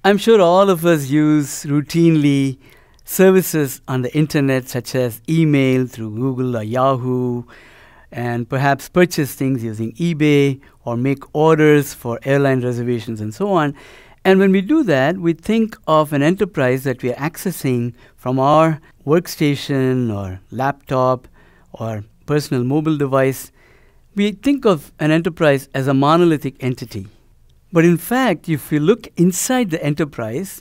I'm sure all of us use routinely services on the internet such as email through Google or Yahoo, and perhaps purchase things using eBay or make orders for airline reservations and so on. And when we do that, we think of an enterprise that we are accessing from our workstation or laptop or personal mobile device. We think of an enterprise as a monolithic entity. But in fact, if you look inside the enterprise,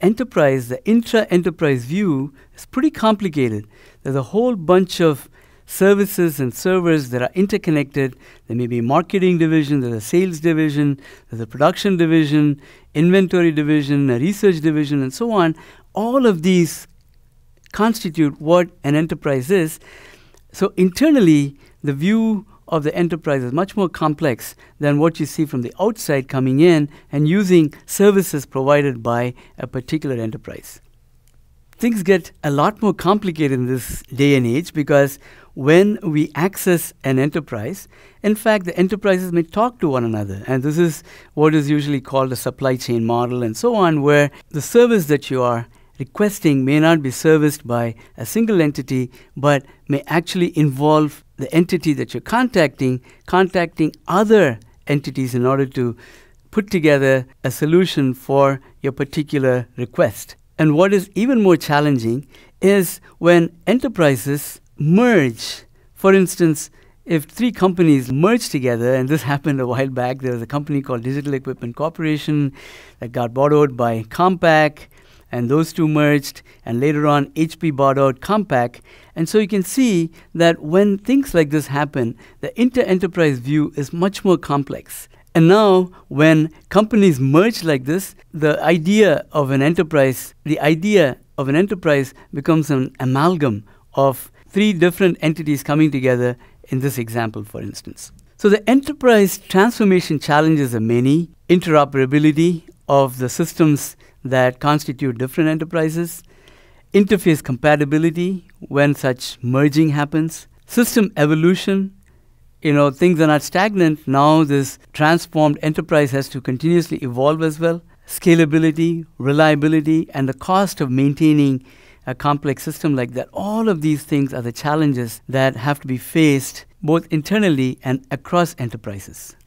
the intra-enterprise view is pretty complicated. There's a whole bunch of services and servers that are interconnected. There may be a marketing division, there's a sales division, there's a production division, inventory division, a research division, and so on. All of these constitute what an enterprise is. So internally, the view of the enterprise is much more complex than what you see from the outside coming in and using services provided by a particular enterprise. Things get a lot more complicated in this day and age because when we access an enterprise, in fact, the enterprises may talk to one another. And this is what is usually called a supply chain model and so on, where the service that you are requesting may not be serviced by a single entity, but may actually involve the entity that you're contacting other entities in order to put together a solution for your particular request. And what is even more challenging is when enterprises merge. For instance, if three companies merge together, and this happened a while back, there was a company called Digital Equipment Corporation that got bought out by Compaq, and those two merged, and later on HP bought out Compaq. And so you can see that when things like this happen, the inter-enterprise view is much more complex. And now when companies merge like this, the idea of an enterprise becomes an amalgam of three different entities coming together in this example, for instance. So the enterprise transformation challenges are many. Interoperability of the systems that constitute different enterprises, interface compatibility when such merging happens, system evolution. Things are not stagnant. Now this transformed enterprise has to continuously evolve as well. Scalability, reliability, and the cost of maintaining a complex system like that. All of these things are the challenges that have to be faced both internally and across enterprises.